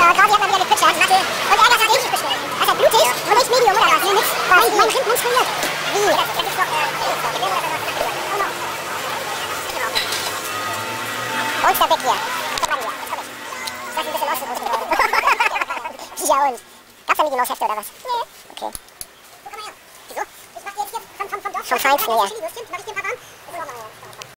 Claudia hat mal wieder gepitchert. Und Eggers hat richtig bestellt. Das ist blutig und nicht Medium, oder was? Nee, nix. Mein Rindmund trainiert. Wie? Und der Big hier. Jetzt komm ich. Ich lass ein bisschen aus. Ja und? Gab's da Mickey Maus Hefte oder was? Nee. Okay. Guck mal her. Wieso? Ich mach dir jetzt hier von Dorf. Vom Feinsten, ja. Mach ich dir ein paar Gramm?